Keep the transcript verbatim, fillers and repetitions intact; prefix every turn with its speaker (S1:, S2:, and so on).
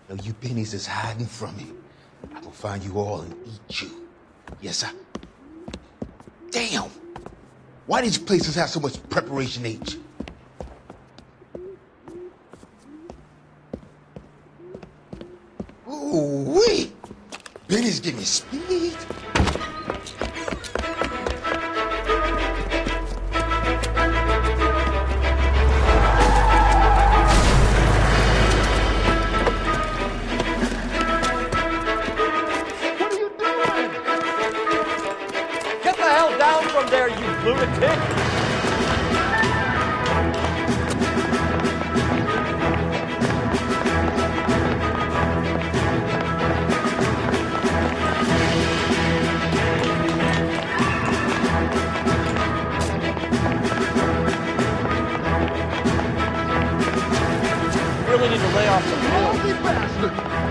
S1: Now you pennies is hiding from me. I will find you all and eat you. Yes, sir. Damn! Why these places have so much preparation H? Ooh, wee! Benny's giving me speed.
S2: Down from there, you lunatic! Really need to lay off some
S1: Holy bastard!